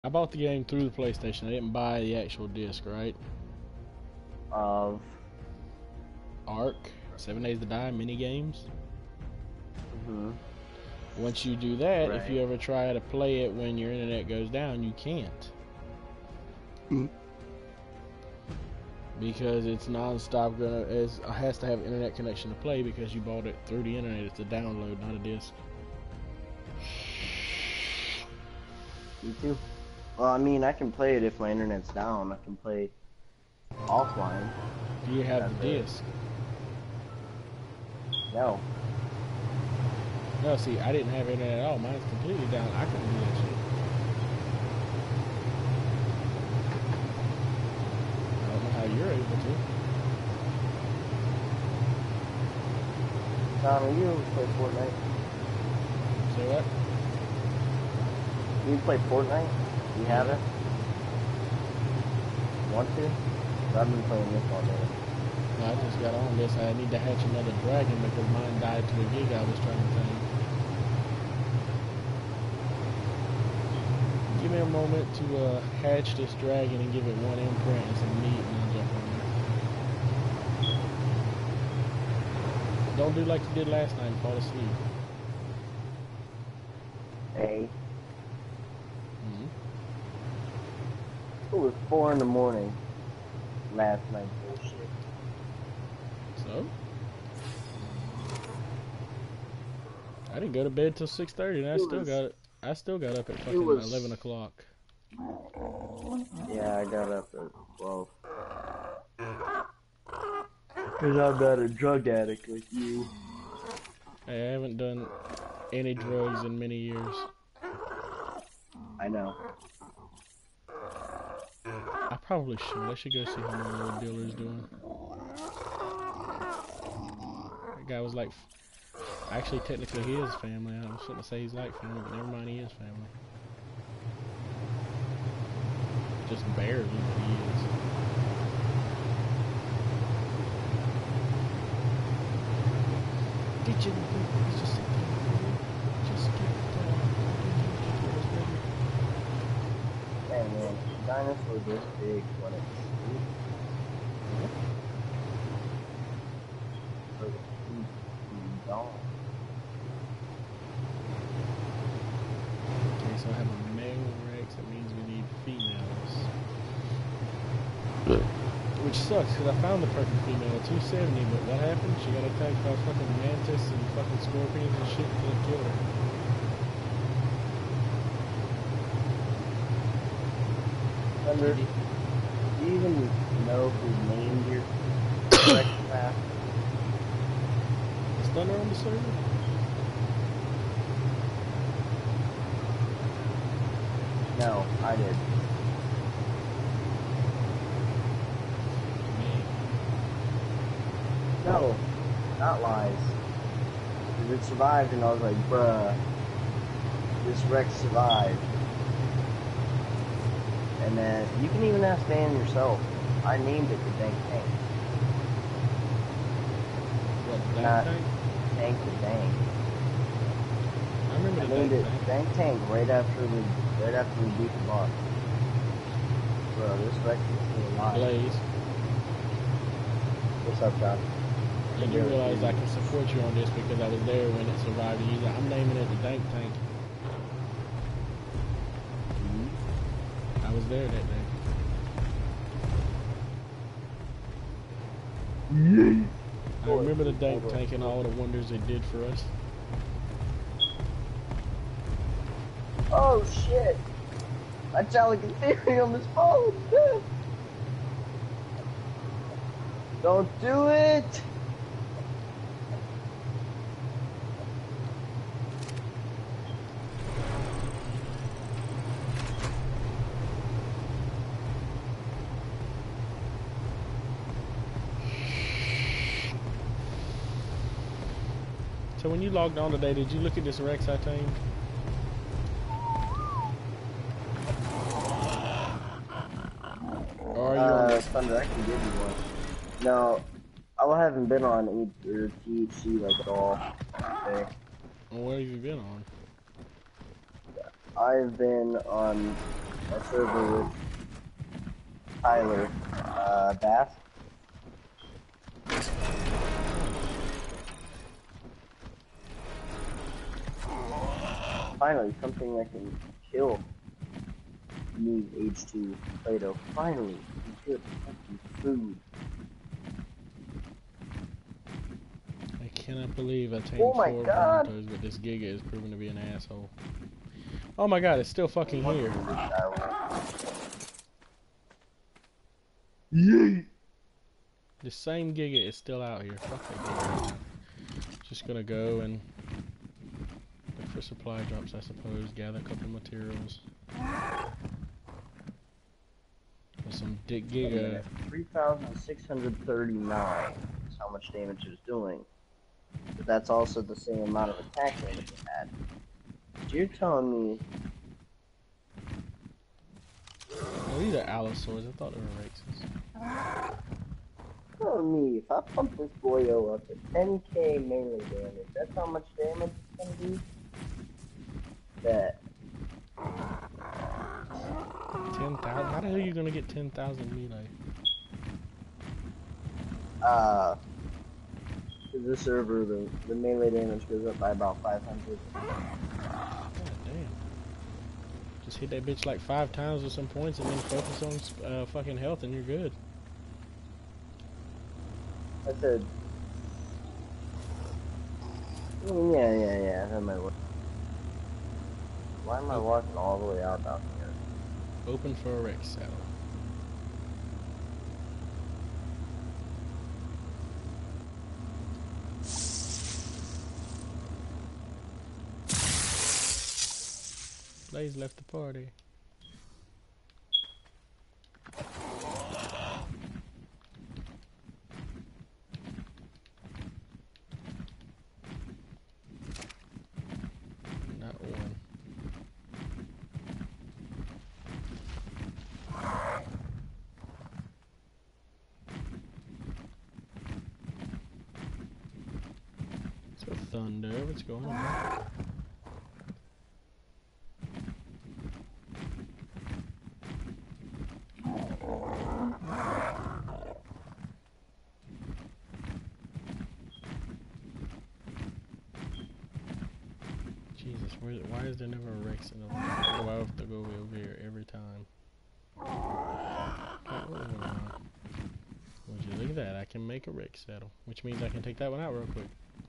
I bought the game through the PlayStation. I didn't buy the actual disc, right? Of Ark, 7 Days to Die, mini games. Once you do that, if you ever try to play it when your internet goes down, you can't. Because it's non-stop it has to have internet connection to play because you bought it through the internet. It's a download, not a disc. Me too. Well, I mean, I can play it if my internet's down. I can play offline. Do you have the disc? No. No, see, I didn't have internet at all. Mine's completely down. I couldn't do that shit. I don't know how you're able to. Tommy, you play Fortnite? Say what? You play Fortnite? You have it? Want to? I've been playing this all day. No, I just got on this. I need to hatch another dragon because mine died to a gig I was trying to tame. Give me a moment to hatch this dragon and give it one imprint and some meat, and I'll jump on there. Don't do like you did last night and fall asleep. Hey. It was 4 in the morning last night. Bullshit. So? I didn't go to bed till 6:30, and I still got up at fucking 11 o'clock. Yeah, I got up at 12. Cause I'm not a drug addict like you. Hey, I haven't done any drugs in many years. I know. I probably should. I should go see how my little dealer's doing. That guy was like, actually, technically he is family. I was going to say he's like family, but never mind, he is family. Just barely, but he is. Get you, just sit there. Just get Hey man, dinosaur this big when it's dog. Okay, so I have a male Rex. That means we need females. Which sucks, because I found the perfect female at 270, but what happened? She got attacked by fucking mantis and fucking scorpions and shit until it killed her. Thunder, do you even know who named your Rex path? Is Thunder on the server? No, I did. No, not lies. Because it survived and I was like, bruh, this Rex survived. And then, you can even ask Dan yourself. I named it the Dank Tank. What, Not Dank Tank? Tank the Dank. I remember I the named Dank it Tank. Dank Tank right after we beat the boss. Bro, this Rex is still alive. Blaze. What's up, John? And you realize I can support you on this because I was there when it survived. And I'm naming it the Dank Tank. I was there that day. I remember the Dank Tank and all the wonders it did for us. Oh shit! My Ethereum is falling down! Don't do it! So when you logged on today, did you look at this Rex I tamed? Or are you Thunder, I can give you one. No, I haven't been on either THC like at all today. Well, what have you been on? I've been on that server with Tyler Bass. Finally, something I can kill. Me, H2, Plato. Finally, some good fucking food. I cannot believe I tamed Oh my 4 God. Brontos, but this Giga is proving to be an asshole. Oh my God, it's still fucking here. Yay! The same Giga is still out here. Fuck that Giga. Just gonna go and look for supply drops, I suppose. Gather a couple materials. There's some dick Giga. 3,639 is how much damage it was doing. But that's also the same amount of attack damage it had. So you're telling me... Oh, these are Allosaurs. I thought they were Rexes. You're telling me if I pump this boyo up to 10k melee damage, that's how much damage it's gonna do? Bet. 10,000? How the hell are you gonna get 10,000 melee? To the server, the melee damage goes up by about 500. God damn. Just hit that bitch like 5 times with some points and then focus on fucking health and you're good. I said... Yeah, that might work. Why am I walking all the way out down here? Open for a Rex saddle. Blaze left the party. Not one. So thunder, what's going on? Jesus, why is there never a Rex in the line? Do I have to go over here every time? Would you look at that? I can make a Rex saddle, which means I can take that one out real quick.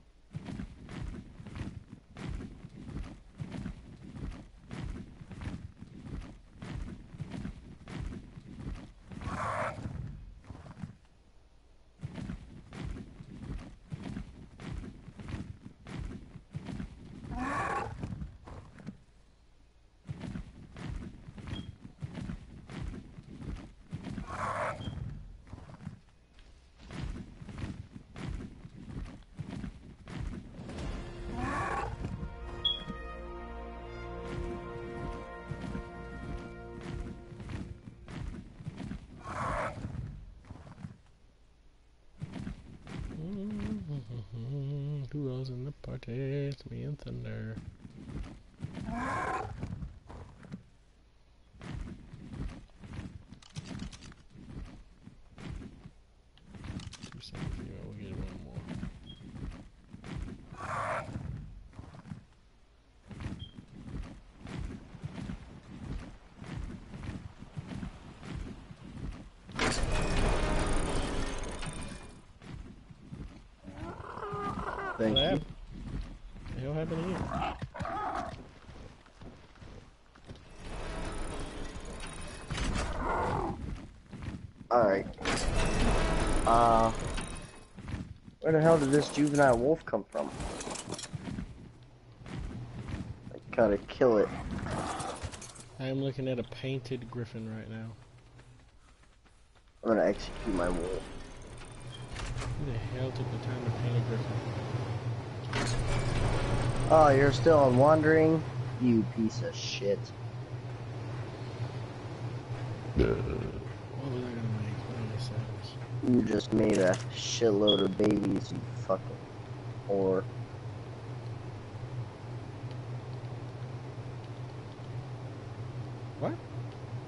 Who else in the party? It's me and Thunder. 2 seconds, we'll get one more. Thank you. What the hell happened here? Alright. Where the hell did this juvenile wolf come from? I gotta kill it. I am looking at a painted griffin right now. I'm gonna execute my wolf. Who the hell took the time to paint a griffin? Oh, you're still on wandering? You piece of shit. What was I gonna make? What did I say? You just made a shitload of babies, you fucking whore. What?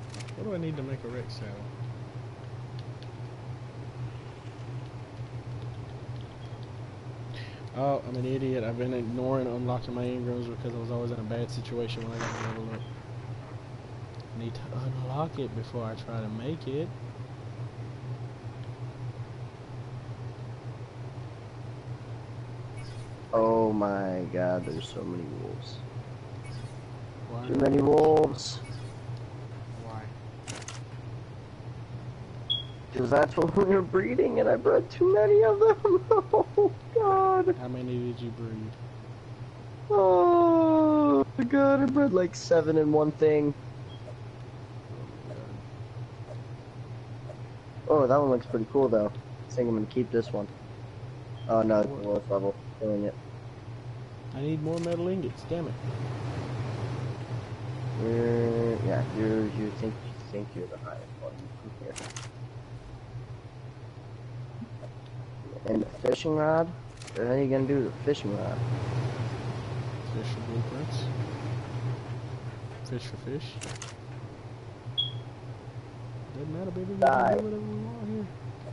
What do I need to make a Rex saddle? Oh, I'm an idiot. I've been ignoring unlocking my engrams because I was always in a bad situation when I got leveled up. I need to unlock it before I try to make it. Oh my god, there's so many wolves. Why? Too many wolves. Why? Because that's what we were breeding and I bred too many of them. Oh god. How many did you breed? Oh god, I bred like 7 in one thing. Oh, that one looks pretty cool though. I think I'm gonna keep this one. Oh no, it's the lowest level. Killing it. I need more metal ingots, damn it. Yeah, you think you're the highest one here. And the fishing rod? What are you gonna do with the fishing rod? Fish for blueprints. Fish for fish. Doesn't matter, baby. We can Die. do whatever we want here.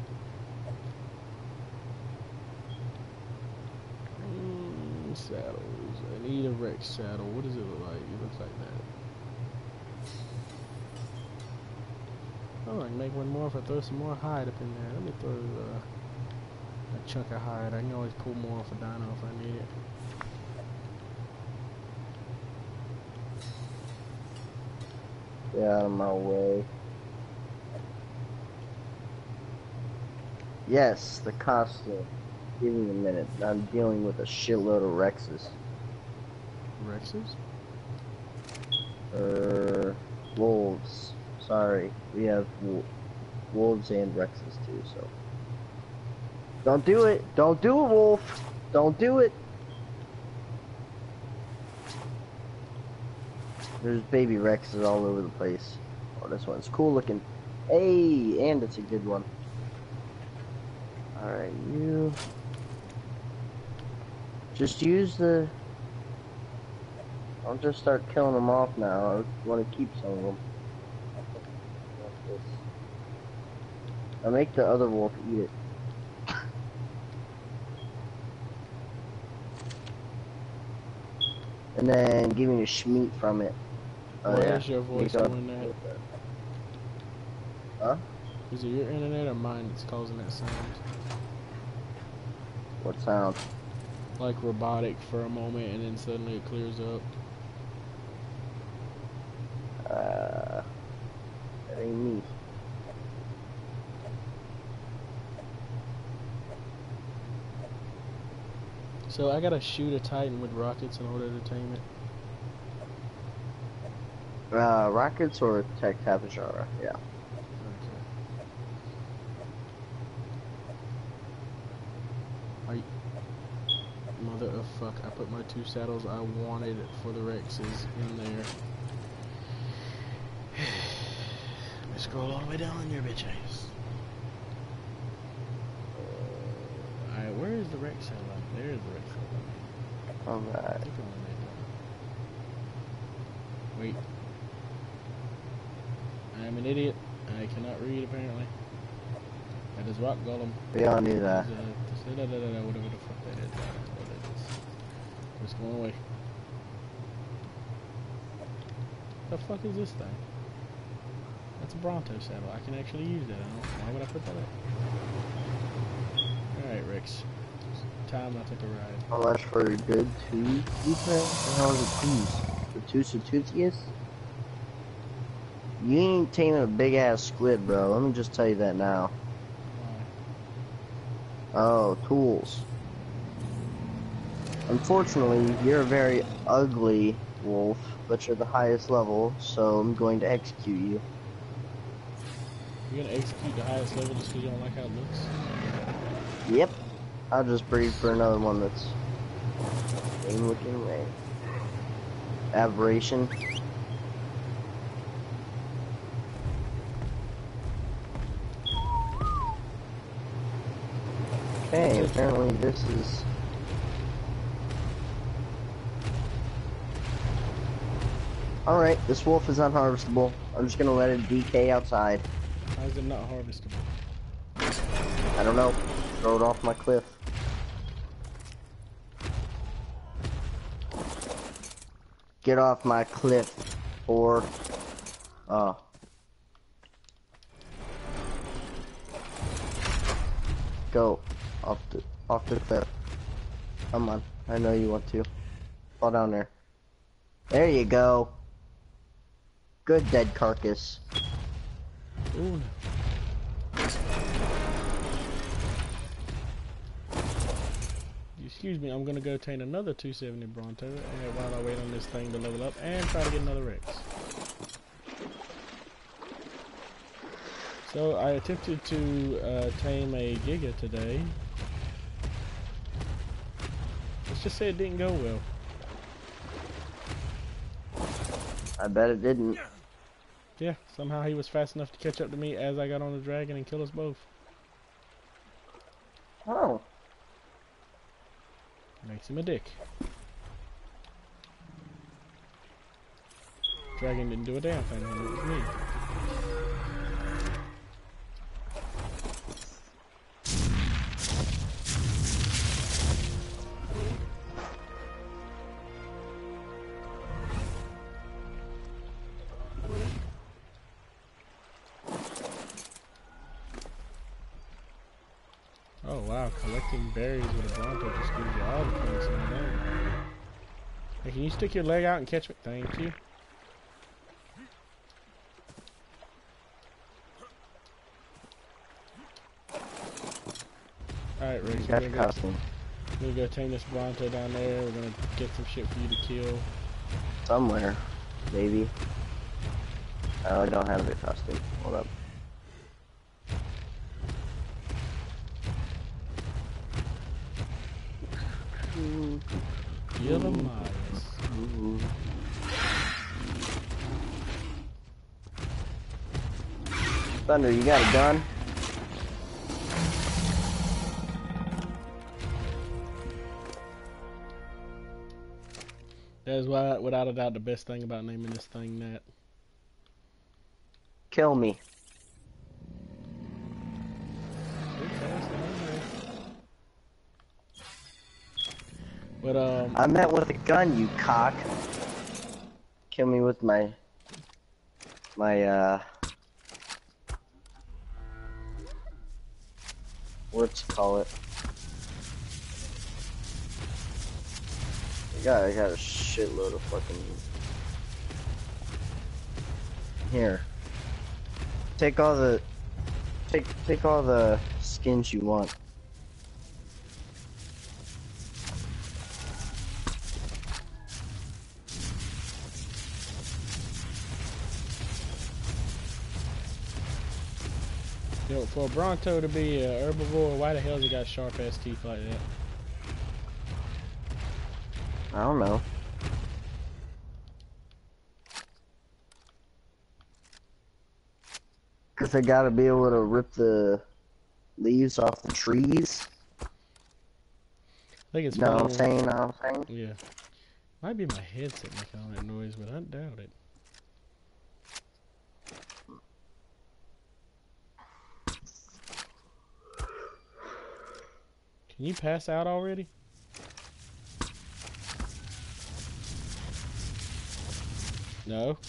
Saddles. I need a Rex saddle. What does it look like? It looks like that. Oh, I can make one more if I throw some more hide up in there. Let me throw a chunk of hide. I can always pull more off a dino if I need it. Get out of my way. Yes, the costume. Give me a minute. I'm dealing with a shitload of Rexes. Rexes? Wolves. Sorry, we have wolves and Rexes too, so. Don't do it! Don't do it, wolf! Don't do it! There's baby Rexes all over the place. Oh, this one's cool looking. Hey, and it's a good one. Alright, you... Just use the... I'll just start killing them off now. I want to keep some of them. I'll make the other wolf eat it. And then give me a schmeat from it. Oh, Why yeah. is your voice doing that? Huh? Is it your internet or mine that's causing that sound? What sound? Like robotic for a moment and then suddenly it clears up. That ain't me. So I gotta shoot a Titan with rockets in order to tame it. Rockets or Tech Tapajara? Yeah. Okay. Mother of fuck, I put my 2 saddles I wanted for the Rexes in there. Let me scroll all the way down in your bitch ass. Alright, where is the Rex saddle? There's the Rex saddle. Alright. I think I only made one. Wait. I am an idiot. I cannot read apparently. That is rock golem. We all knew that. Whatever the fuck that is. I don't know what it is. It's going away. The fuck is this thing? That's a Bronto saddle. I can actually use that. Why would I put that up? Alright, Rex. It's time I took a ride. How much for a good tooth? What the hell is a tooth? The Tusatutius? You ain't taming a big ass squid, bro. Let me just tell you that now. Oh, tools. Unfortunately, you're a very ugly wolf, but you're the highest level, so I'm going to execute you. You're gonna execute the highest level just because you don't like how it looks? Yep. I'll just breed for another one that's same looking way. Aberration. Okay, apparently this is... Alright, this wolf is unharvestable. I'm just gonna let it decay outside. How is it not harvestable? I don't know. Throw it off my cliff. Get off my cliff, or go off the cliff. Come on, I know you want to. Fall down there. There you go. Good dead carcass. Ooh. Excuse me, I'm gonna go obtain another 270 Bronto, and while I wait on this thing to level up, and try to get another Rex. So I attempted to tame a Giga today. Let's just say it didn't go well. I bet it didn't. Yeah, somehow he was fast enough to catch up to me as I got on the dragon and kill us both. Oh. Makes him a dick. Dragon didn't do a damn thing, it was me. Oh wow, collecting berries with a Bronto just gives you all the points in the game. Hey, can you stick your leg out and catch me? Thank you. Alright, Rex, we're gonna go tame this Bronto down there. We're gonna get some shit for you to kill. Somewhere, maybe. Oh, I don't have it costume. Hold up. Kill the Miles. Thunder, you got a gun? That is why, without a doubt, the best thing about naming this thing that. Kill me. But I meant with a gun, you cock. Kill me with my what's it call it? I got a shitload of fucking. Here. Take all the skins you want. Yo, for a Bronto to be a herbivore, why the hell has he got sharp ass teeth like that? I don't know. Cause I gotta be able to rip the leaves off the trees. I think it's Know what I'm funny saying? Know what I'm saying? Yeah. Might be my headset making all that noise, but I doubt it. Can you pass out already? No.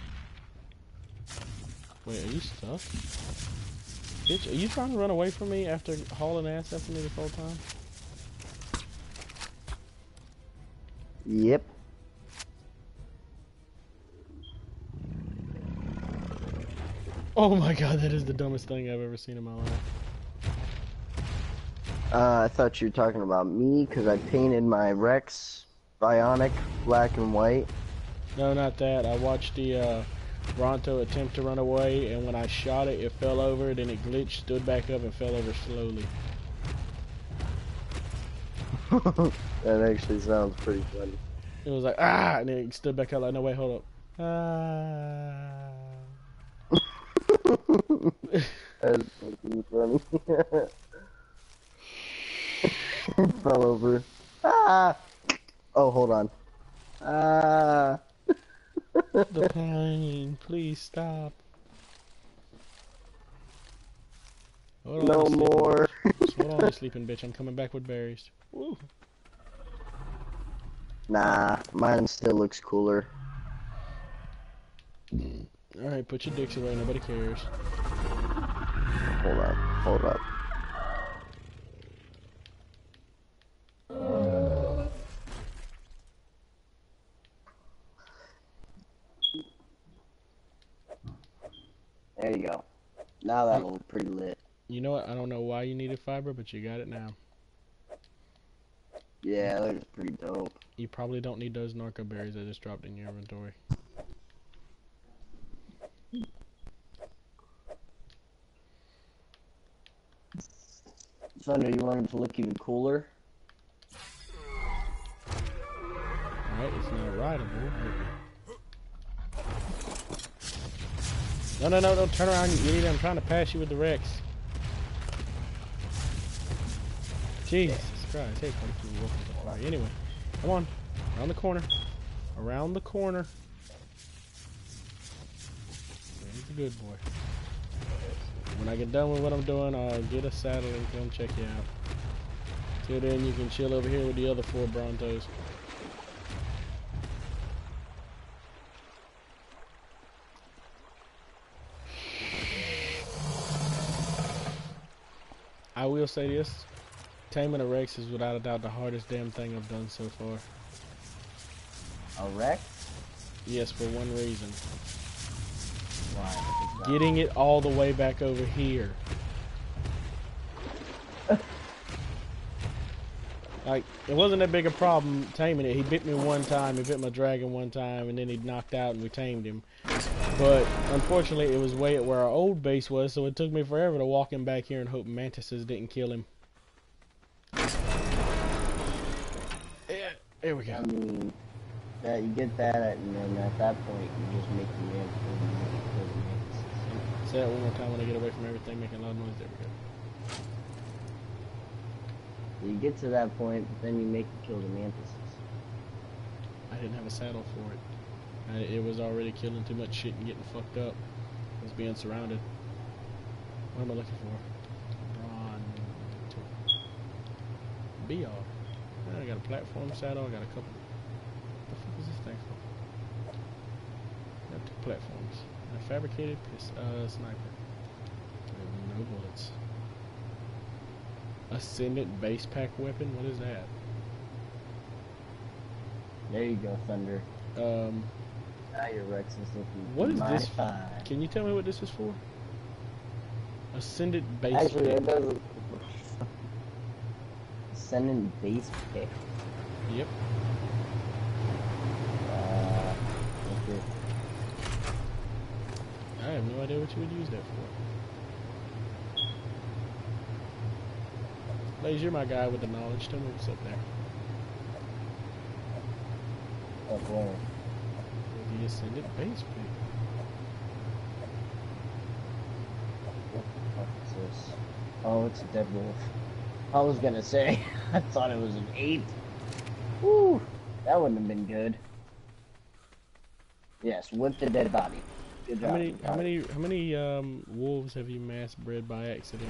Wait, are you stuck? Bitch, are you trying to run away from me after hauling ass after me this whole time? Yep. Oh my god, that is the dumbest thing I've ever seen in my life. I thought you were talking about me because I painted my Rex Bionic black and white. No, not that. I watched the Bronto attempt to run away, and when I shot it, it fell over, then it glitched, stood back up, and fell over slowly. That actually sounds pretty funny. It was like, ah! And then it stood back up like, no, wait, hold up. Ah. That's fucking funny. It fell over. Ah! Oh, hold on. Ah! The Hold No on, you sleeping more. bitch. Just hold on, you sleeping bitch. I'm coming back with berries. Woo. Nah, mine still looks cooler. Alright, put your dicks away. Nobody cares. Hold up, hold up. There you go. Now that one's pretty lit. You know what? I don't know why you needed fiber, but you got it now. Yeah, that looks pretty dope. You probably don't need those narco berries I just dropped in your inventory. Thunder, you want it to look even cooler? Alright, it's not rideable, but... No, don't turn around, you idiot. I'm trying to pass you with the Rex. Jesus Christ, hey, Alright, anyway. Come on. Around the corner. Around the corner. He's a good boy. When I get done with what I'm doing, I'll get a saddle and come check you out. Till then, you can chill over here with the other 4 Brontos. I will say this. Taming a Rex is without a doubt the hardest damn thing I've done so far. A Rex? Yes, for one reason. Why? Getting it all the way back over here. Like, it wasn't that big a problem taming it. He bit me one time, he bit my dragon one time, and then he knocked out and we tamed him. But, unfortunately, it was way at where our old base was, so it took me forever to walk him back here and hope mantises didn't kill him. Yeah, there we go. I mean, that you get that, and then at that point, you just make the man kill the mantis. Say that one more time when I get away from everything making a lot of noise. There we go. You get to that point, but then you make it kill the mantises. I didn't have a saddle for it. It was already killing too much shit and getting fucked up. I was being surrounded. What am I looking for? BR. I got a platform saddle. I got a couple. What the fuck is this thing for? I got 2 platforms. A fabricated sniper. No bullets. Ascendant base pack weapon? What is that? There you go, Thunder. Now your Rex is looking What is this? fine. Can you tell me what this is for? Ascendant base Actually, pick. it doesn't. Ascendant base pick. Yep. Okay. I have no idea what you would use that for. Blaze, you're my guy with the knowledge. Tell me what's up there. Up where? The Ascendant base pick. What the fuck is this? Oh, it's a dead wolf. I was gonna say, I thought it was an ape. Woo! That wouldn't have been good. Yes, with the dead body. Good job. How many wolves have you mass bred by accident?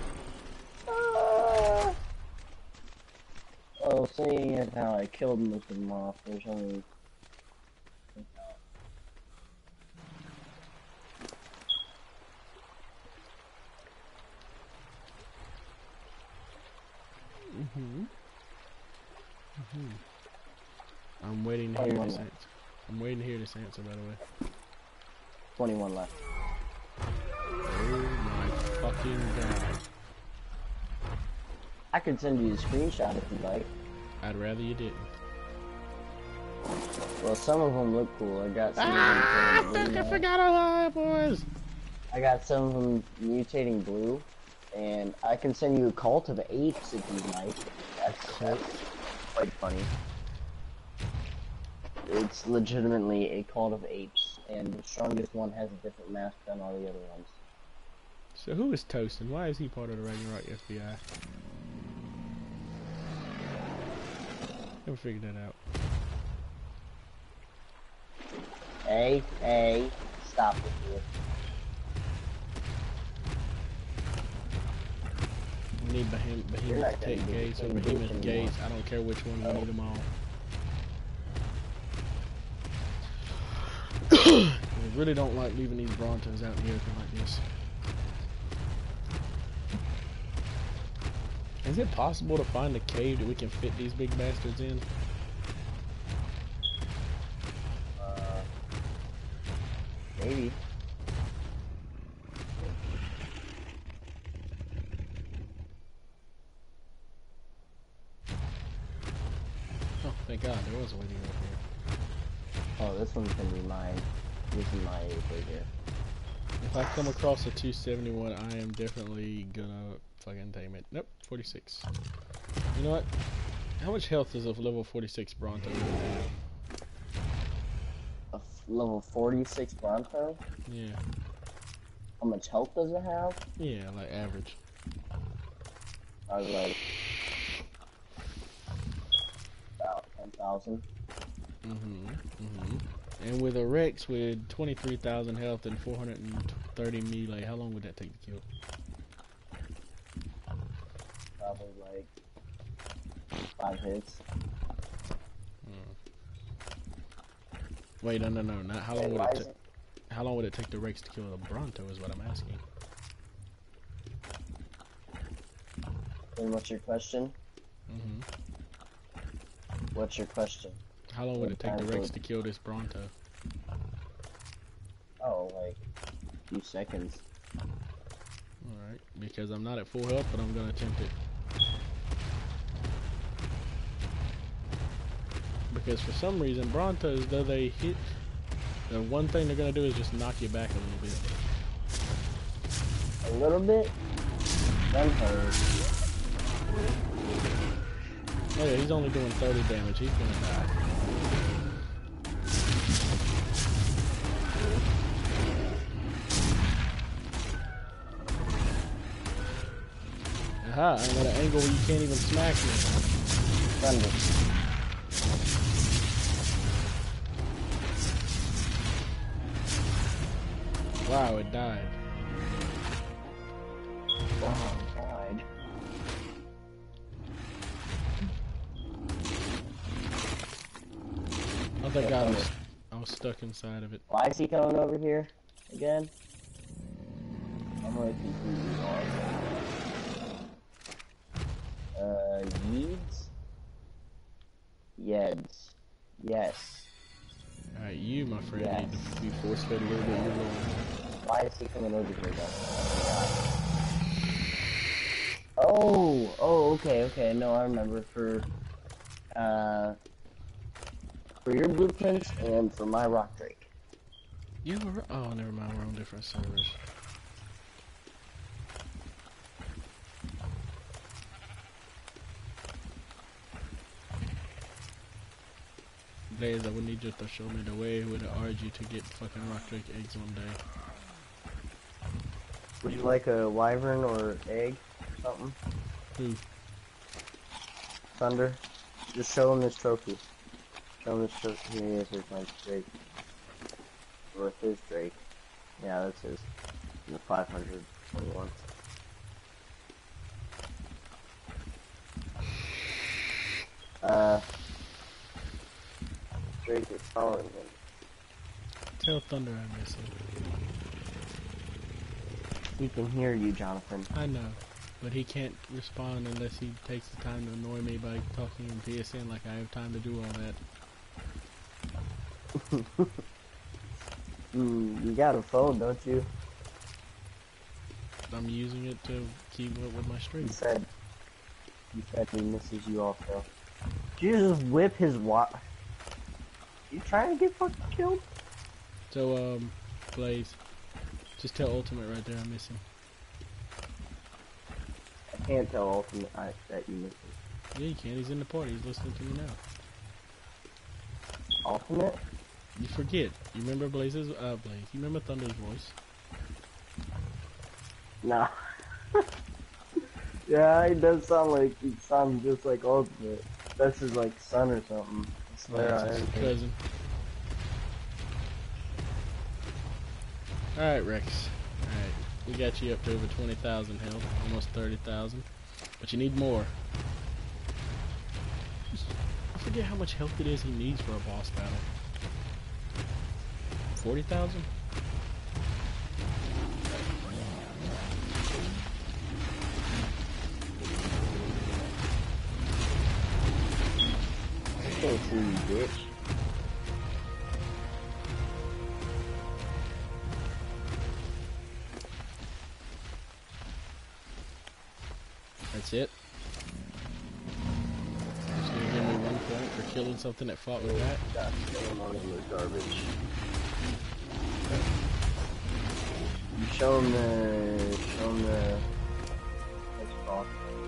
Oh, seeing as how I killed most of them off, there's only... I'm waiting to hear this answer. I'm waiting to hear this answer, by the way. 21 left. Oh my fucking god. I could send you a screenshot if you'd like. I'd rather you didn't. Well, some of them look cool. I got some of them I forgot how it was! I got some of them mutating blue. And I can send you a cult of apes if you'd like. That's quite funny. It's legitimately a cult of apes, and the strongest one has a different mask than all the other ones. So who is Toastin? Why is he part of the Ragnarok FBI? Never figured that out. Hey, stop with it. need Behemoth Tech Gates or Behemoth Gates. I don't care which one, we need them all. I really don't like leaving these Brontos out in the open like this. Is it possible to find a cave that we can fit these big bastards in? Maybe. Oh, thank God, there was a way to get up here. Oh, this one's gonna be mine. This is my right here. If I come across a 271, I am definitely gonna fucking tame it. Nope, 46. You know what? How much health does a level 46 Bronto have? Level 46 Bronto? Yeah. How much health does it have? Yeah, like average. I was like about 10,000. And with a Rex with 23,000 health and 430 melee, how long would that take to kill? Probably like 5 hits. Wait, no, not how long would it take? How long would it take the Rex to kill a Bronto is what I'm asking. And what's your question? What's your question? How long would it take the Rex to kill this Bronto? Oh, like a few seconds. Alright, because I'm not at full health, but I'm gonna attempt it. Because for some reason, Brontos, though they hit, the one thing they're gonna do is just knock you back a little bit. A little bit? That hurt. Oh yeah, he's only doing 30 damage. He's gonna die. Aha, I'm at an angle where you can't even smack me. Thunder. Wow, it died. Oh, it died. Oh thank God, I was stuck inside of it. Why is he coming over here again? I'm gonna completely lost. Yeeds? Yeds. Yes. Alright, you, my friend, Yes. need to be force fed a little bit. You're low. Why is he coming over here though? Oh, okay. No, I remember for your blueprints and for my rock drake. You were, oh, never mind, we're on different servers. Blaze, I would need you to show me the way with the RG to get fucking rock drake eggs one day. Would you like a wyvern or egg or something? Who? Thunder? Just show him this trophy. Show him this trophy. Here he is, here's my drake. Or his drake. Yeah, that's his. In the 521. Drake is calling him. Tell Thunder I miss him. He can hear you, Jonathan. I know, but he can't respond unless he takes the time to annoy me by talking in PSN like I have time to do all that. You got a phone, don't you? I'm using it to keep up with my stream. He said he misses you also. Did you just whip his You trying to get fucking killed? So, Blaze, just tell Ultimate right there I miss him. I can't tell Ultimate that you miss him. Yeah, you can. He's in the party. He's listening to me now. Ultimate? You forget. You remember Blaze's, Blaze. You remember Thunder's voice? Nah. Yeah, he does sound like, he sounds just like Ultimate. That's his, like, son or something. I swear That's I his heard him. cousin. Alright, Rex. Alright. We got you up to over 20,000 health. Almost 30,000. But you need more. I forget how much health it is he needs for a boss battle. 40,000? Can't see you, bitch. That's it. Just gonna give me 1 point for killing something that fought with that. Got going on in the garbage. You show him the Xbox.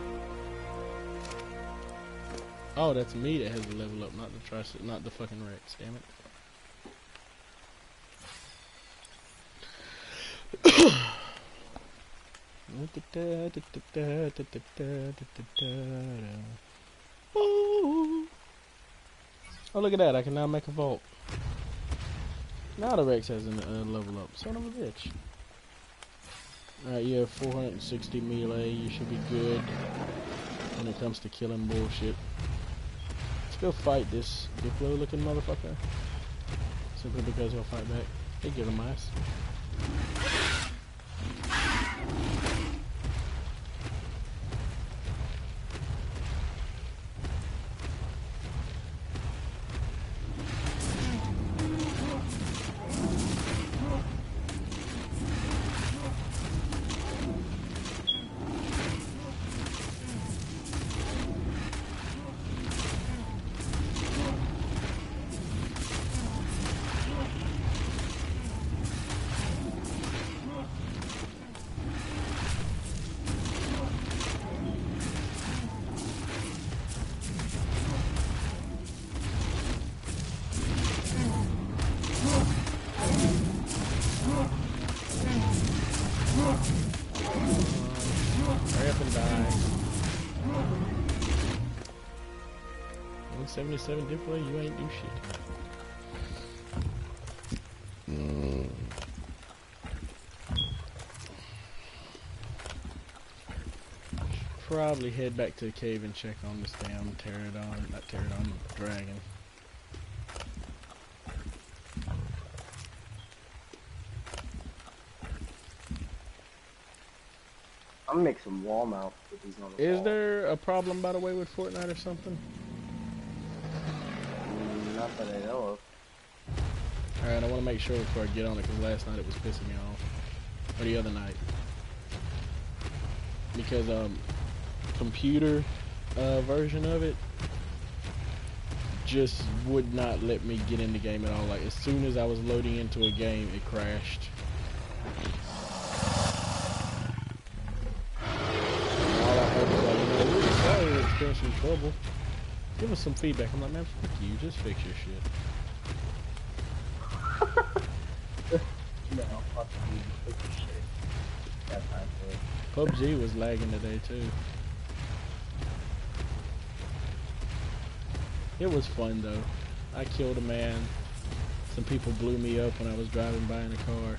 Oh, that's me that has the level up, not the fucking Rex. Damn it. Oh, look at that! I can now make a vault. Now the Rex has a level up. Son of a bitch. Alright, you have 460 melee. You should be good when it comes to killing bullshit. Let's go fight this Diplo looking motherfucker. Simply because he'll fight back. Hey, get him ass. Hurry up and die. 177 Diplo, you ain't do shit. Probably head back to the cave and check on this damn dragon. I'm gonna make some wall mounts with these on the Is wall. there a problem, by the way, with Fortnite or something? Not that I know of. Alright, I want to make sure before I get on it, because last night it was pissing me off. Or the other night. Because, computer version of it just would not let me get in the game at all. Like, as soon as I was loading into a game, it crashed. All I heard was like, you know, we're sorry you're experiencing trouble. Give us some feedback. I'm like, man, fuck you. Just fix your shit. No, fuck you. Fix your shit. Got time for it. PUBG was lagging today too. It was fun though. I killed a man. Some people blew me up when I was driving by in a car.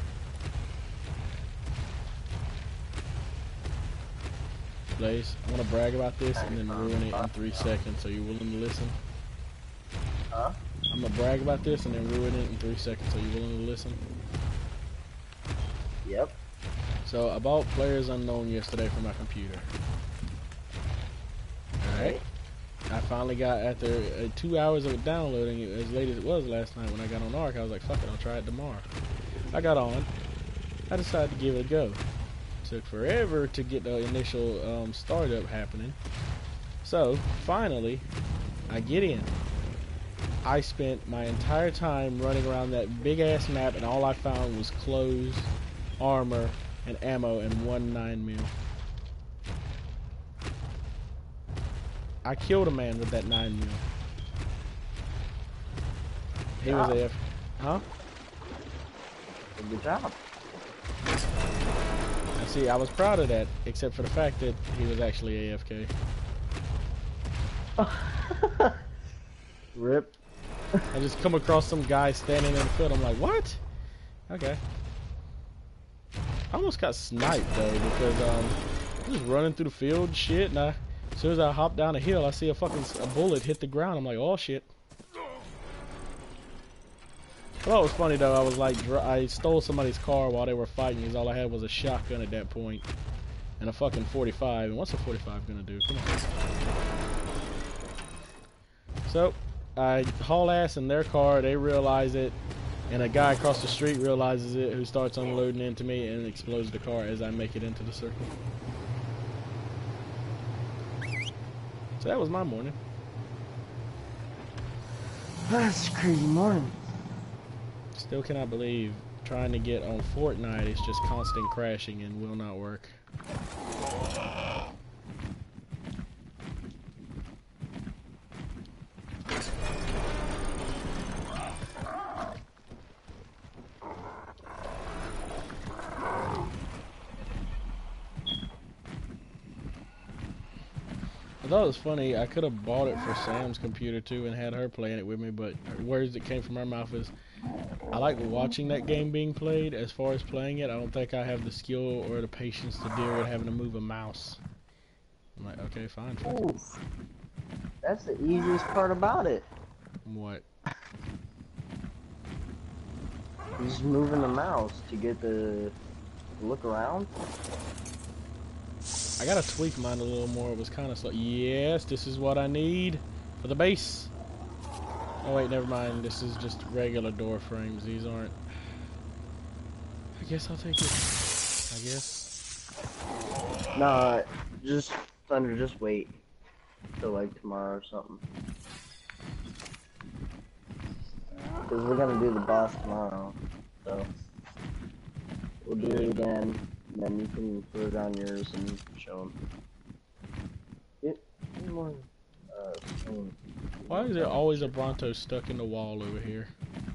Blaze, I want to brag about this and then ruin it in 3 seconds. Are you willing to listen? Huh? I'm going to brag about this and then ruin it in 3 seconds. Are you willing to listen? Yep. So I bought Players Unknown yesterday for my computer. Alright. I finally got, after 2 hours of downloading it, as late as it was last night when I got on Ark, I was like, fuck it, I'll try it tomorrow. I got on. I decided to give it a go. Took forever to get the initial startup happening. So, finally, I get in. I spent my entire time running around that big-ass map, and all I found was clothes, armor, and ammo, and 1 9mm. I killed a man with that 9mm. He was AF. Huh? Good job. See, I was proud of that, except for the fact that he was actually AFK. Rip. I just come across some guy standing in the field. I'm like, what? Okay. I almost got sniped though, because Just running through the field, shit, and as soon as I hop down a hill, I see a bullet hit the ground. I'm like, oh shit. I thought it was funny though. I was like, I stole somebody's car while they were fighting, because all I had was a shotgun at that point and a fucking 45. And what's a 45 gonna do? Come on. So I haul ass in their car. They realize it, and a guy across the street realizes it, who starts unloading into me and explodes the car as I make it into the circle. So that was my morning. That's a crazy morning. Still cannot believe trying to get on Fortnite is just constant crashing and will not work. I thought it was funny. I could have bought it for Sam's computer too and had her playing it with me, but words that came from her mouth is, I like watching that game being played. As far as playing it, I don't think I have the skill or the patience to deal with having to move a mouse. I'm like, okay, fine. Oof. That's the easiest part about it. What? Just moving the mouse to get the look around. I gotta tweak mine a little more. It was kind of slow. Yes, this is what I need for the base. Oh wait, never mind. This is just regular door frames. These aren't. I guess I'll take it. I guess. Nah, just Thunder. Just wait till like tomorrow or something. Cause we're gonna do the boss tomorrow, so we'll do it again. And then you can put it on yours and show them. Get more. Why is there always a Bronto stuck in the wall over here?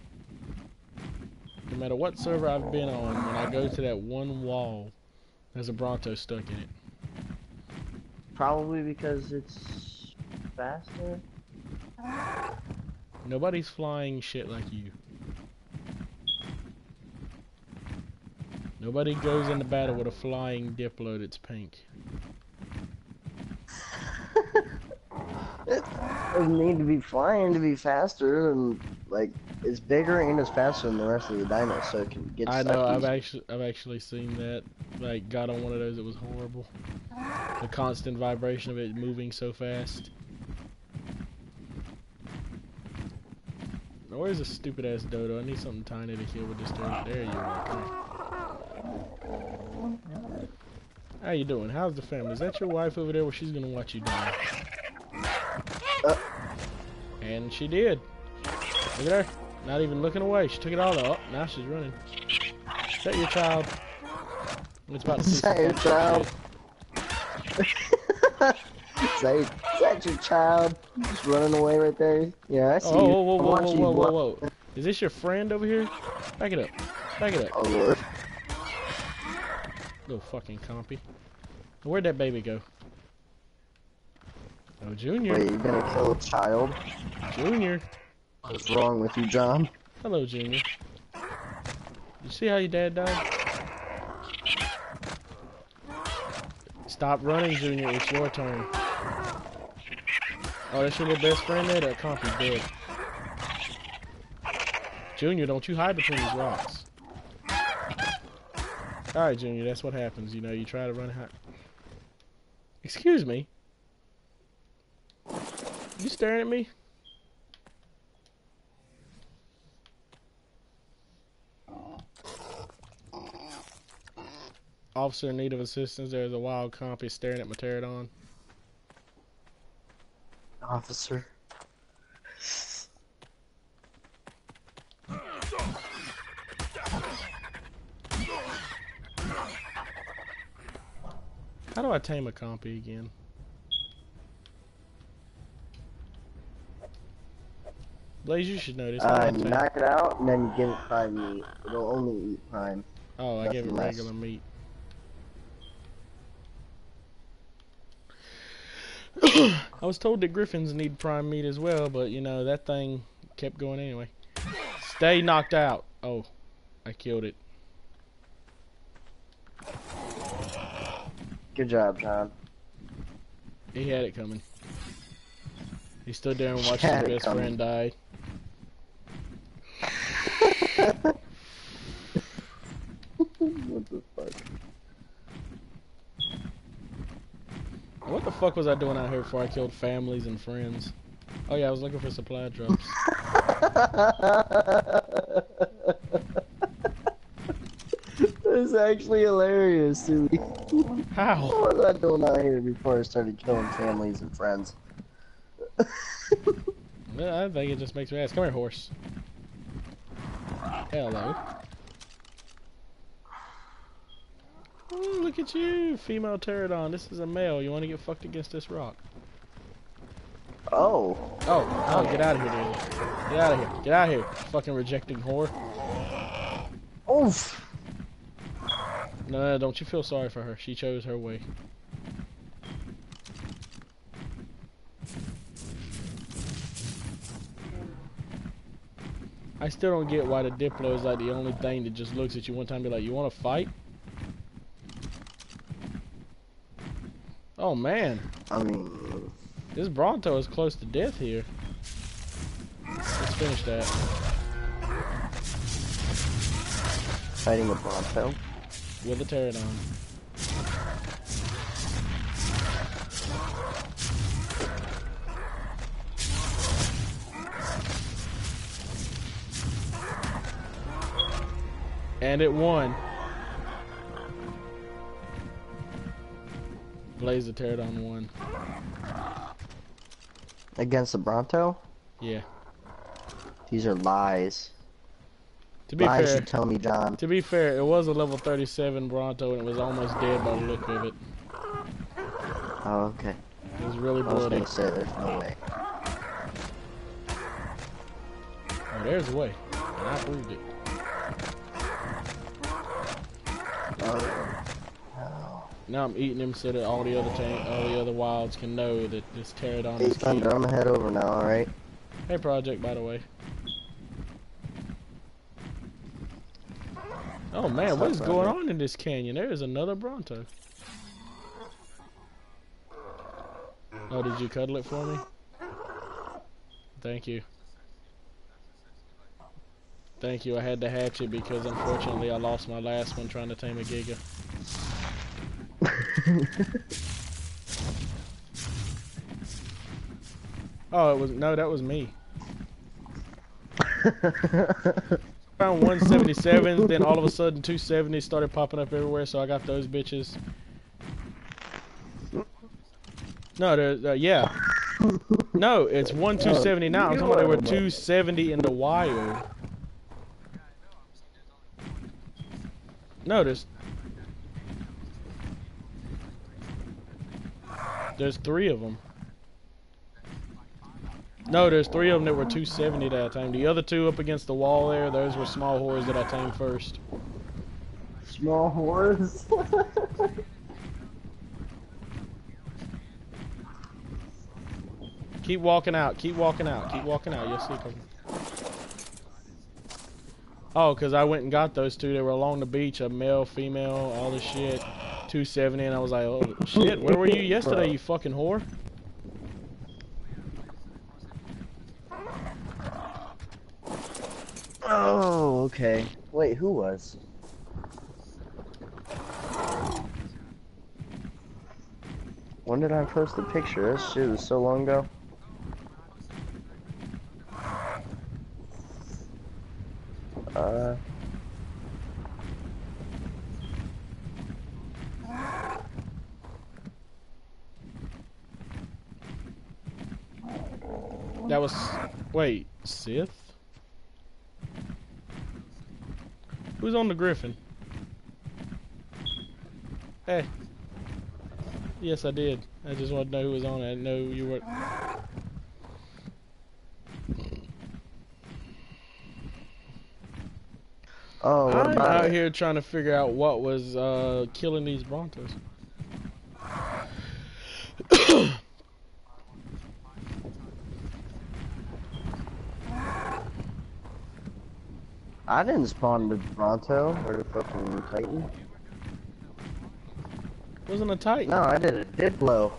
No matter what server I've been on, when I go to that one wall, there's a Bronto stuck in it. Probably because it's faster. Nobody's flying shit like you. Nobody goes into battle with a flying Diplo that's pink. It doesn't need to be flying to be faster, and like it's bigger and it's faster than the rest of the dinos, so it can get stuck. I know. I've actually seen that. Like, got on one of those. It was horrible. The constant vibration of it moving so fast. Now, where's this stupid ass dodo? I need something tiny to kill with this turret. There you are. Come here. How you doing? How's the family? Is that your wife over there? Well, she's gonna watch you die. And she did. Look at her. Not even looking away. She took it all up. Now she's running. Is that your child? It's about to see Is that your child? Is that your child? Just running away right there? Yeah, I see you. Whoa. Is this your friend over here? Back it up. Back it up. Oh, Lord. Little fucking compy. Where'd that baby go? Oh, Junior. Wait, you're gonna kill a child? Junior. What's wrong with you, John? Hello, Junior. You see how your dad died? Stop running, Junior. It's your turn. Oh, that's your little best friend there? That compy's dead. Junior, don't you hide between these rocks. Alright, Junior, that's what happens. You know, you try to run high. Excuse me? You staring at me? Officer in need of assistance. There's a wild compy staring at my pterodon. Officer. How do I tame a compy again? Blaze, you should know this. Knock it out, and then you give it prime meat. It'll only eat prime. Oh, I gave it regular meat. I was told that griffins need prime meat as well, but you know, that thing kept going anyway. Stay knocked out. Oh, I killed it. Good job, John. He had it coming. He stood there and watched his Had it best coming. friend die. What the fuck? What the fuck was I doing out here before I killed families and friends? Oh yeah, I was looking for supply drops. That's actually hilarious, dude. How? What was I doing out here before I started killing families and friends? Well, I think it just makes me ask. Come here, horse. Hello. Oh, look at you, female pterodon. This is a male. You want to get fucked against this rock? Oh. Oh, get out of here, dude. Get out of here. Get out of here, fucking rejecting whore. Oof. No, don't you feel sorry for her. She chose her way. I still don't get why the Diplo is like the only thing that just looks at you one time and be like, you want to fight? Oh man, I mean, this Bronto is close to death here. Let's finish that. fighting a Bronto. With a pterodon. And it won. Blaze the pterodon won. Against the Bronto? Yeah. These are lies. To be Lies fair, you tell me, John. to be fair, it was a level 37 Bronto and it was almost dead by the look of it. Oh, okay. It was really I was bloody. gonna say there's no way. Oh, there's a way. And I proved it. Oh. No. Now I'm eating him so that all the other wilds can know that this pterodon Hey, is key. Thunder, I'm gonna head over now, alright? Hey, Project, by the way. Oh man, what is going on in this canyon? There is another Bronto. Oh, did you cuddle it for me? Thank you. Thank you, I had to hatch it because unfortunately I lost my last one trying to tame a Giga. Oh, that was me. Found 177, then all of a sudden 270s started popping up everywhere, so I got those bitches. No, yeah. No, it's 270 now. I'm talking about there were 270 in the wild. No, there's 3 of them. No, there's 3 of them that were 270 that I tamed. The other 2 up against the wall there, those were small whores that I tamed first. Small horse. Keep walking out, keep walking out, keep walking out. You'll see them. Oh, because I went and got those 2. They were along the beach, a male, female, all this shit. 270, and I was like, oh shit, where were you yesterday, you fucking whore? Oh, okay. Wait, who was? When did I post the picture? This shit was so long ago. That was, wait, Sith? Who's on the Griffin? Hey. Yes, I did. I just wanted to know who was on it. I didn't know you were. Oh, what I'm about out it? here trying to figure out what was killing these Brontos. I didn't spawn the Bronto or the fucking Titan. Wasn't a Titan. No, I did a Diplo.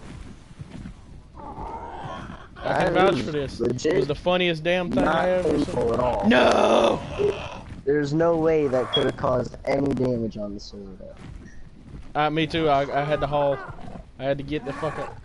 I can vouch for this. It was the funniest damn thing I ever painful saw. at all. No! There's no way that could have caused any damage on the server. Me too. I had to haul. I had to get the fuck up.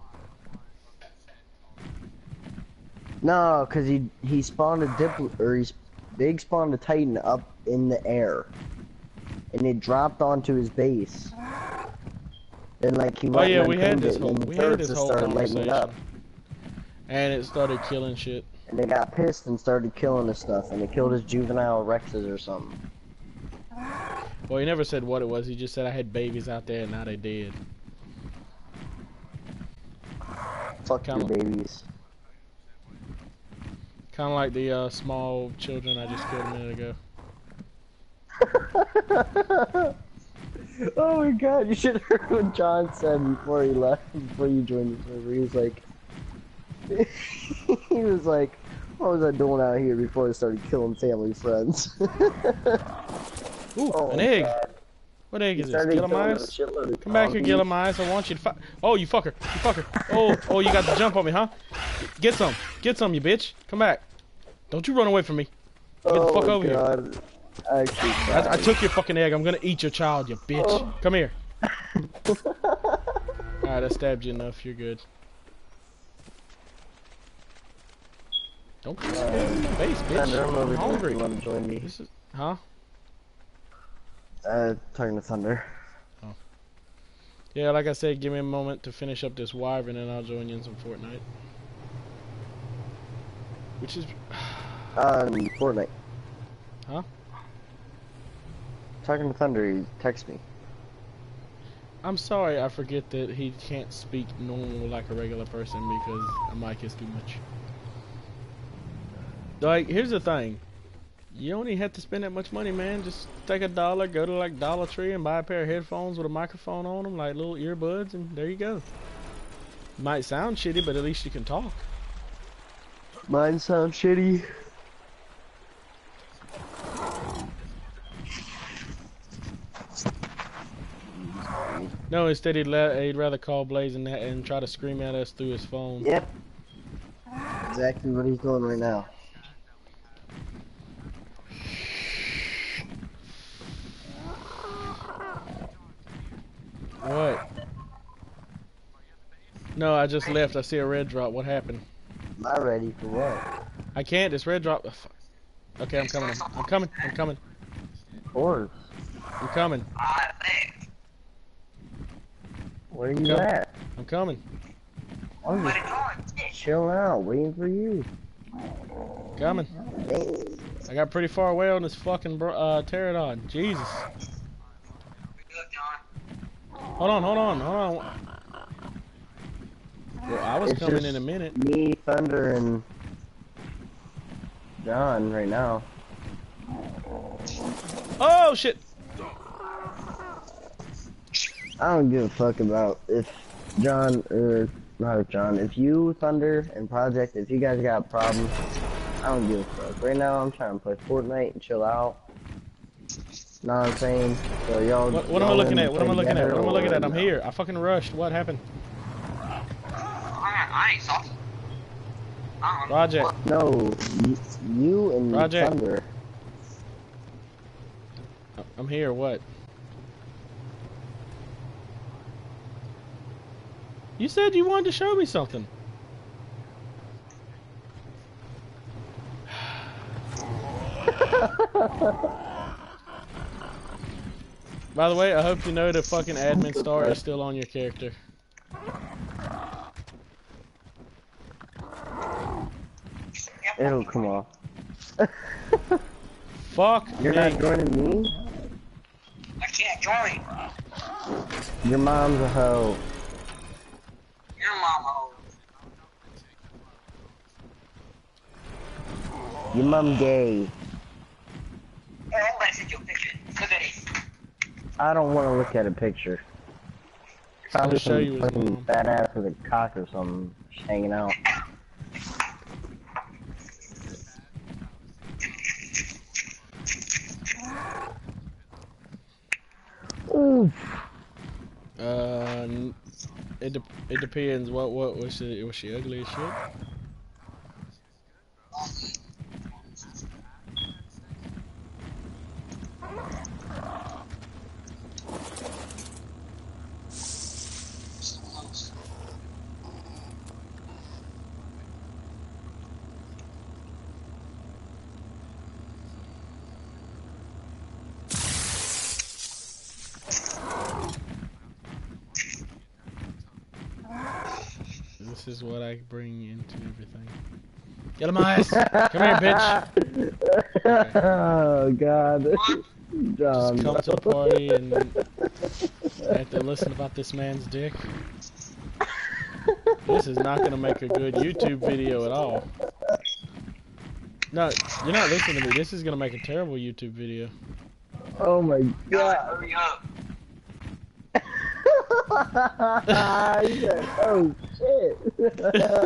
No, cause he spawned a Diplo, or Big spawned a Titan up in the air, and it dropped onto his base. And like he went we had this whole started lighting it up. And it started killing shit. And they got pissed and started killing his stuff, and it killed his juvenile Rexes or something. Well, he never said what it was. He just said I had babies out there, and now they dead. Fuck your babies. Kind of like the small children I just killed a minute ago. Oh my god, you should have heard what John said before he left, before you joined the server. He was like, what was I doing out here before I started killing family friends? Ooh, oh, an egg. God. What egg is this? Gilamize? Come back here, Gilamize. I want you to fight. Oh, you fucker. You fucker. Oh, you got the jump on me, huh? Get some. Get some, you bitch. Come back. Don't you run away from me. Get the fuck over here. I took your fucking egg. I'm gonna eat your child, you bitch. Oh. Come here. Alright, I stabbed you enough. You're good. Don't come in my face, bitch. I'm hungry. You want to join me? This is, huh? Talking to Thunder. Oh. Yeah, like I said, give me a moment to finish up this wyvern and I'll join you in some Fortnite. Which is... Fortnite. Huh? Talking to Thunder, he texted me. I'm sorry, I forget that he can't speak normal like a regular person because a mic is too much. Like, here's the thing. You don't even have to spend that much money, man. Just take $1, go to like Dollar Tree and buy a pair of headphones with a microphone on them, like little earbuds, and there you go. Might sound shitty, but at least you can talk. Mine sound shitty. No, instead he'd rather call Blaze and try to scream at us through his phone. Yep. Exactly what he's doing right now. What? No, I just left. I see a red drop. What happened? Am I ready for what? I can't. This red drop. Okay, I'm coming. I'm coming. I'm coming. Of course. I'm coming. Where are you at? I'm coming. I'm just chilling out, waiting for you. Coming. I got pretty far away on this fucking pterodon. Jesus. Hold on. Well, I was coming in a minute. Me, Thunder, and John right now. Oh shit! I don't give a fuck about if John, or not John, if you, Thunder, and Project, if you guys got problems, I don't give a fuck. Right now, I'm trying to play Fortnite and chill out. Know what I'm saying? So y'all. What am I looking at? What am I looking at? What am I looking at? I'm here. I fucking rushed. What happened? I ain't salty. Project. No, you and Project. Thunder. I'm here. What? You said you wanted to show me something. By the way, I hope you know the fucking admin star is still on your character. It'll come off. Fuck You're me. not joining me? I can't join. Your mom's a hoe. Your mom hoe. Your mom gay. Hey, I'm gonna send you a picture. Look at it. I don't want to look at a picture. Probably show you some his fucking mom. fat ass with a cock or something just hanging out. Oof. It depends. What was she ugly as shit? This is what I bring into everything. Get him, eyes! Come here, bitch! Okay. Oh, God. John. Just come to the party and I have to listen about this man's dick. This is not gonna make a good YouTube video at all. No, you're not listening to me. This is gonna make a terrible YouTube video. Oh, my God, God. hurry up. He said, oh, shit.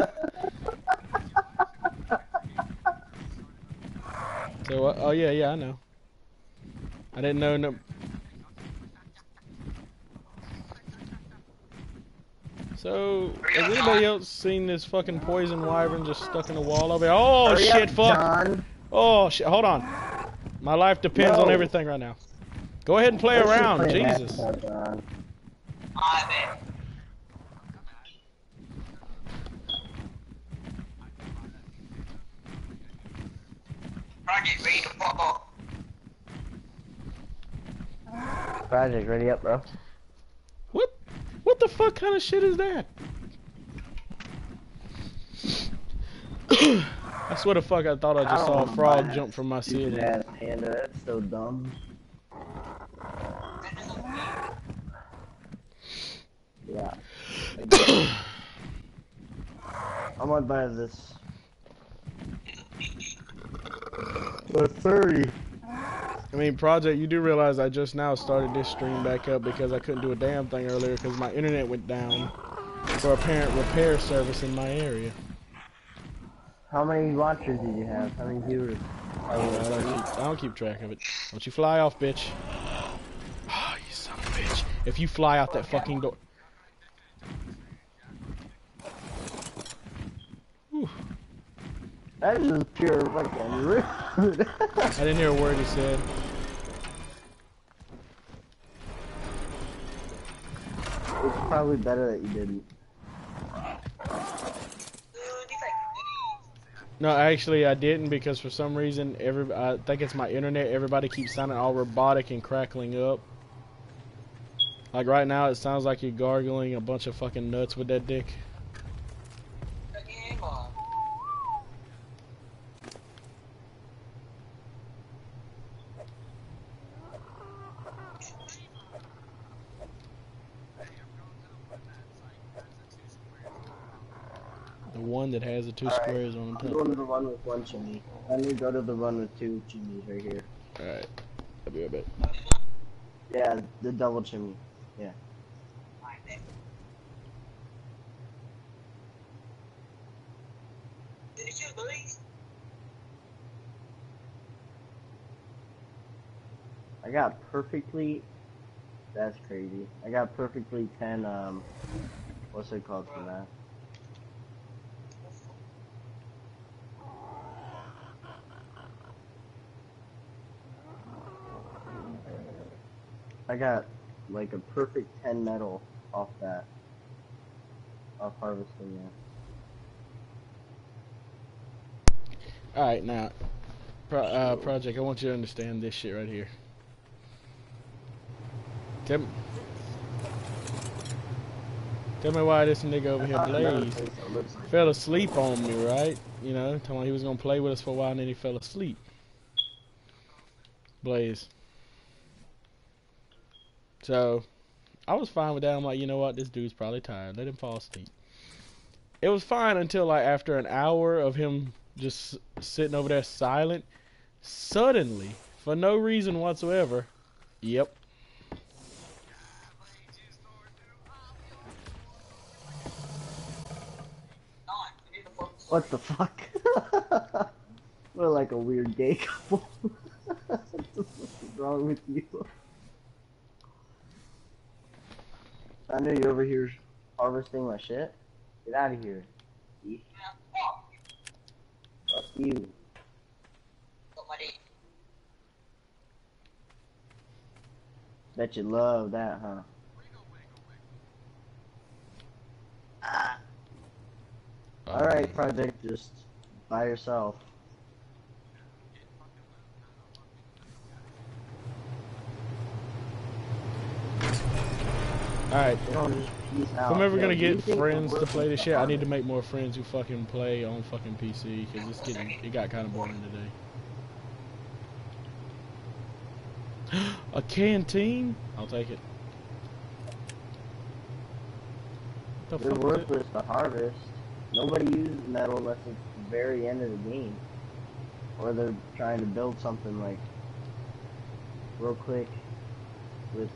So, oh yeah, I know. I didn't know no. So, has anybody else seen this fucking poison wyvern just stuck in the wall over there? Oh Hurry shit, up, fuck! John. Oh shit, hold on. My life depends on No. everything right now. Go ahead and play Let's just around, play Jesus. basketball, John. I'm in. Project ready to fuck off. Project, ready up, bro. What the fuck kind of shit is that? I swear to fuck, I thought I just saw a frog jump from my ceiling. That panda, that's so dumb. Yeah. I'm gonna buy this. For 30. I mean, Project, you do realize I just now started this stream back up because I couldn't do a damn thing earlier because my internet went down for apparent repair service in my area. How many watchers did you have? How many viewers? I don't keep track of it. Don't you fly off, bitch. Oh, you son of a bitch. If you fly out that fucking door... Whew. That is just pure fucking rude. I didn't hear a word he said. It's probably better that you didn't. No, actually, I didn't because for some reason, I think it's my internet. Everybody keeps sounding all robotic and crackling up. Like right now, it sounds like you're gargling a bunch of fucking nuts with that dick. The one that has the two squares on I'm top. going to the one with one chimney. Let me go to the one with two chimneys right here. Alright. I'll be right back. Yeah, the double chimney. Yeah. I got perfectly... That's crazy. I got perfectly 10, what's it called for that? I got like a perfect 10 metal off that. Off harvesting that. Alright, now, Project, I want you to understand this shit right here. Tell me why this nigga over here, Blaze, fell asleep on me, right? You know, told me he was gonna play with us for a while and then he fell asleep. Blaze. So, I was fine with that. I'm like, you know what? This dude's probably tired. Let him fall asleep. It was fine until like after an hour of him just sitting over there silent. Suddenly, for no reason whatsoever, yep. What the fuck? We're like a weird gay couple. What's wrong with you? I know you over here harvesting my shit. Get out of here. Thief. Fuck you. Bet you love that, huh? Ah. Alright, Project, just by yourself. Alright. You don't just peace out. If I'm ever Yo, gonna do you get think friends the to play this shit, I need to harvest- make more friends who fucking play on fucking PC, because it got kind of boring today. A canteen? I'll take it. What the They're fuck is it? worthless to harvest. Nobody uses metal unless it's the very end of the game. Or they're trying to build something like real quick with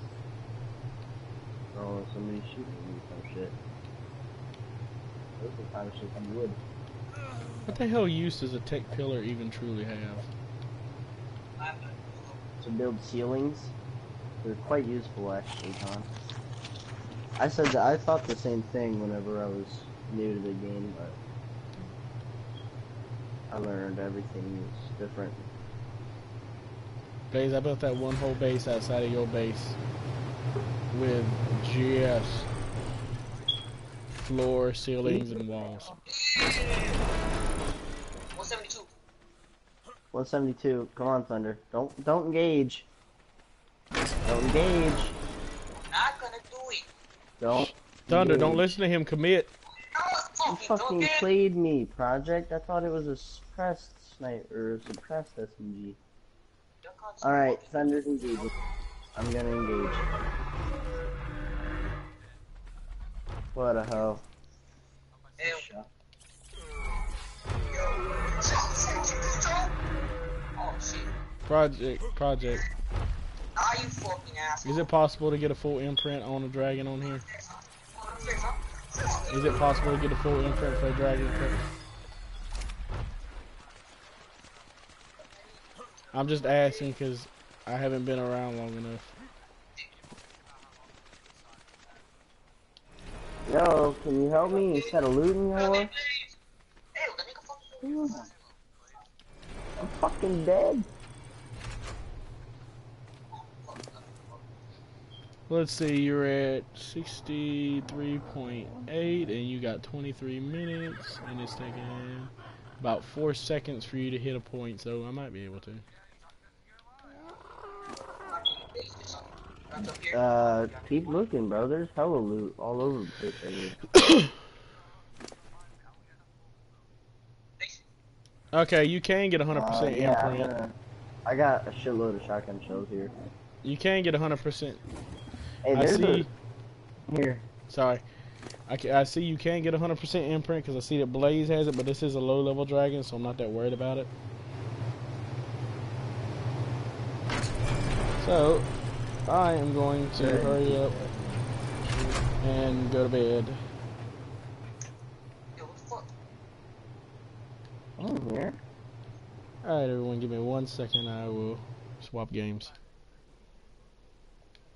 somebody shooting me or some shit. Those are the kind of shit you would. What the hell use does a tech pillar even truly have? To build ceilings. They're quite useful actually, Tom. I said that I thought the same thing whenever I was new to the game, but I learned everything is different. Blaze, I built that one whole base outside of your base with just floor, ceilings, and walls. 172. 172. Come on, Thunder. Don't engage. Don't engage. Not gonna do it. Don't. Thunder, don't engage. listen to him. Commit. You fucking played me, Project. I thought it was a suppressed sniper or a suppressed SMG. Alright, Thunder's engaging. I'm gonna engage. What a hoe. Oh shit. Project. Are you fucking asshole? Is it possible to get a full imprint on a dragon on here? Is it possible to get a full imprint for a dragon? I'm just asking because I haven't been around long enough. Yo, can you help me instead of looting your? I'm fucking dead. Let's see, you're at 63.8 and you got 23 minutes and it's taking about 4 seconds for you to hit a point, so I might be able to. Keep looking, bro. There's hella loot all over the place right here. Okay, you can get 100% Yeah, imprint. I got a shitload of shotgun shells here. You can get 100%. Hey, I there's see. Here. Sorry. I see you can get 100% imprint because I see that Blaze has it, but this is a low level dragon, so I'm not that worried about it. So, I am going to hurry up and go to bed. Oh, here. Alright, everyone, give me 1 second. I will swap games.